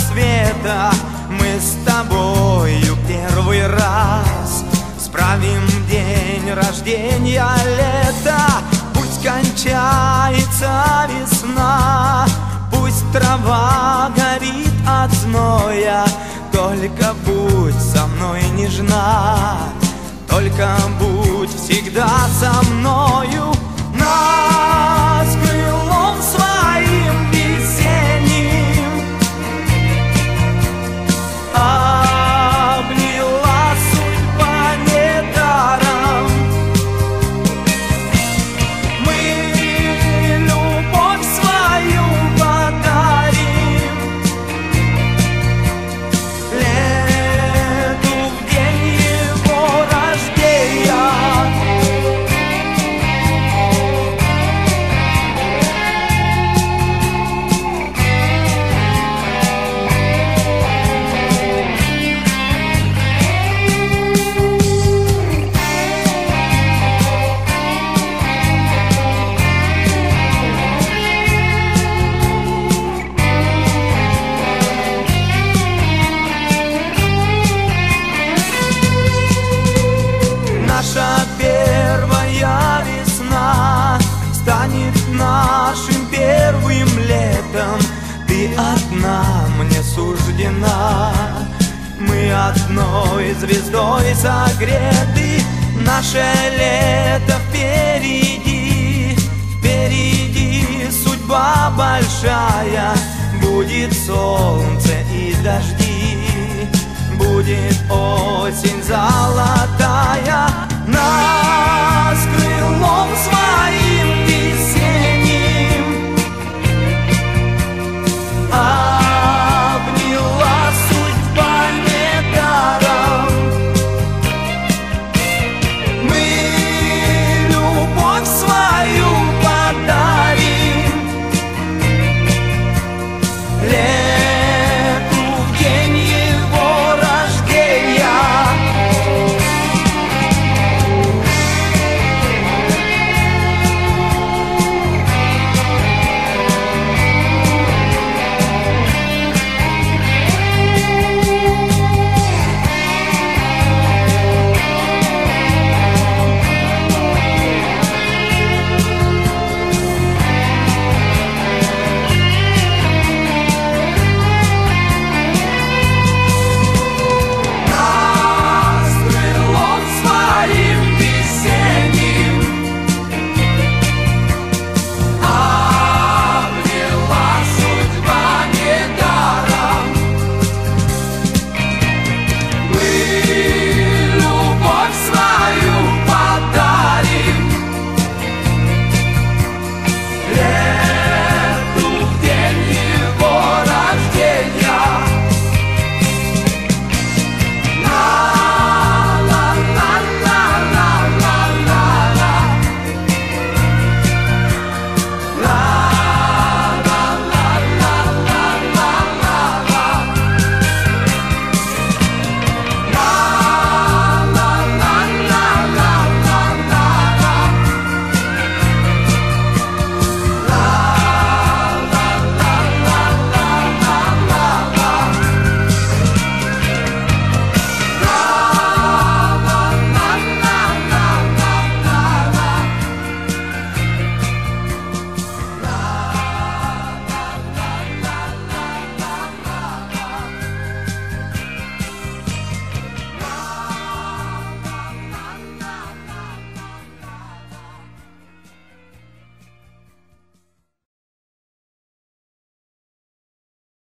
света мы с тобою первый раз справим день рождения лета. Пусть кончается весна, пусть трава горит от зноя, только будь со мной нежна, только будь всегда со мною. Нас крылом своим весенним обняла судьба недаром. Мы любовь свою подарим лету в день его рождения. Наша первая весна станет нашим первым летом. Ты одна мне суждена, мы одной звездой согреты. Наше лето впереди, впереди судьба большая. Будет солнце и дожди, будет осень золотая.